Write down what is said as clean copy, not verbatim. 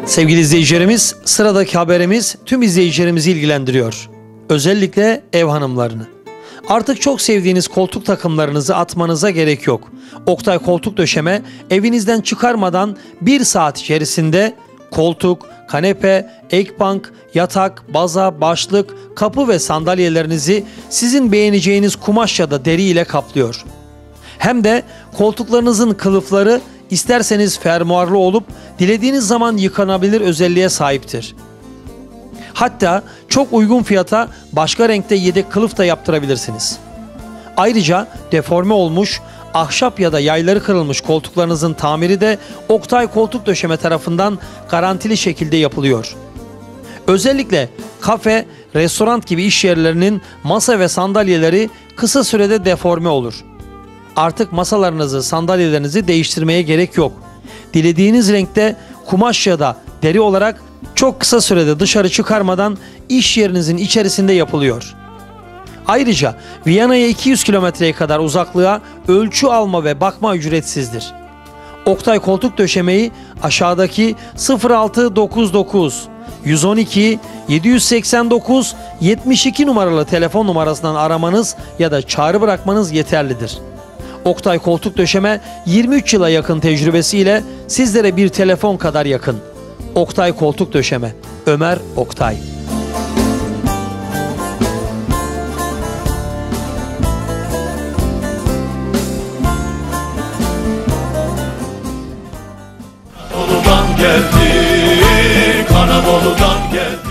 Sevgili izleyicilerimiz, sıradaki haberimiz tüm izleyicilerimizi ilgilendiriyor. Özellikle ev hanımlarını. Artık çok sevdiğiniz koltuk takımlarınızı atmanıza gerek yok. Oktay Koltuk Döşeme evinizden çıkarmadan 1 saat içerisinde koltuk, kanepe, ekbank, yatak, baza, başlık, kapı ve sandalyelerinizi sizin beğeneceğiniz kumaş ya da deri ile kaplıyor. Hem de koltuklarınızın kılıfları isterseniz fermuarlı olup dilediğiniz zaman yıkanabilir özelliğe sahiptir. Hatta çok uygun fiyata başka renkte yedek kılıf da yaptırabilirsiniz. Ayrıca deforme olmuş, ahşap ya da yayları kırılmış koltuklarınızın tamiri de Oktay Koltuk Döşeme tarafından garantili şekilde yapılıyor. Özellikle kafe, restoran gibi iş yerlerinin masa ve sandalyeleri kısa sürede deforme olur. Artık masalarınızı, sandalyelerinizi değiştirmeye gerek yok. Dilediğiniz renkte kumaş ya da deri olarak çok kısa sürede dışarı çıkarmadan iş yerinizin içerisinde yapılıyor. Ayrıca Viyana'ya 200 kilometreye kadar uzaklığa ölçü alma ve bakma ücretsizdir. Oktay Koltuk Döşemeyi aşağıdaki 0699 112 789 72 numaralı telefon numarasından aramanız ya da çağrı bırakmanız yeterlidir. Oktay Koltuk Döşeme 23 yıla yakın tecrübesiyle sizlere bir telefon kadar yakın. Oktay Koltuk Döşeme, Ömer Oktay. Anadolu'dan geldi, Anadolu'dan geldi.